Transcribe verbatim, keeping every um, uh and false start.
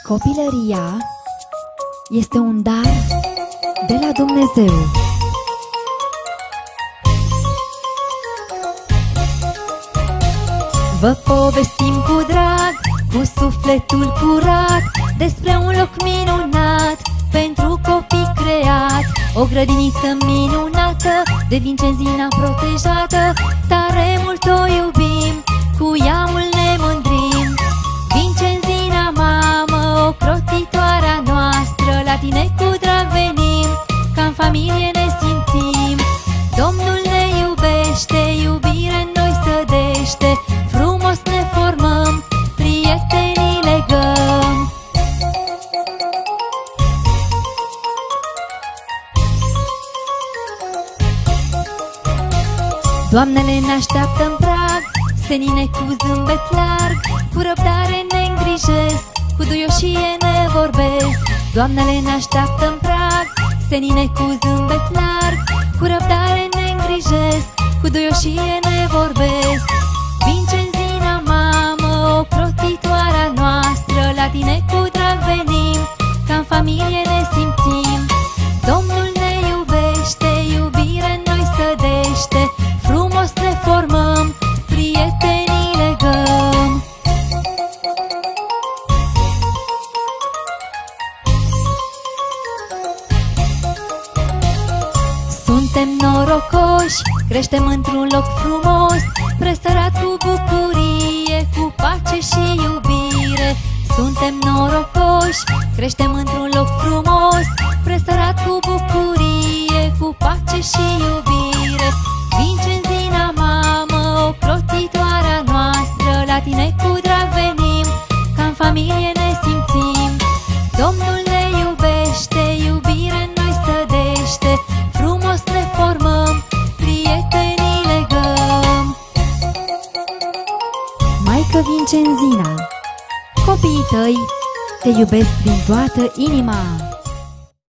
Copilăria este un dar de la Dumnezeu. Vă povestim cu drag, cu sufletul curat, despre un loc minunat, pentru copii creat. O grădiniță minunată, de Vincenzina protejată, tare mult o iubim, cu iamul ne mândrim. Vincenzina, mamă, ocrotitoarea noastră, la tine cu drag venim, ca-n familie ne simțim. Domnul ne iubește, iubire în noi sădește, frumos ne formăm, prietenii legăm. Doamnele ne așteaptă-n prag, senine cu zâmbet larg, cu răbdare ne îngrijesc, cu duioșie ne vorbesc. Doamnele ne așteaptă-n prag, senine cu zâmbet larg, cu răbdare ne îngrijesc, cu duioșie ne vorbesc. Vincenzina, mamă, ocrotitoarea noastră, la tine cu drag venim, ca-n familie ne simțim. Domnul ne iubește, iubire în noi sădește, frumos ne formăm, prietenii legăm. Suntem norocoși, creștem într-un loc frumos, presărat cu bucurie, cu pace și iubire. Suntem norocoși, creștem într-un loc frumos, presărat cu bucurie, cu pace și iubire. Vincenzina, mamă, ocrotitoarea noastră, la tine cu drag venim, ca-n familie ne simțim. Domnul ne iubește, iubire în noi sădește, frumos ne formăm, prietenii legăm. Maică Vincenzina, copiii tăi te iubesc din toată inima.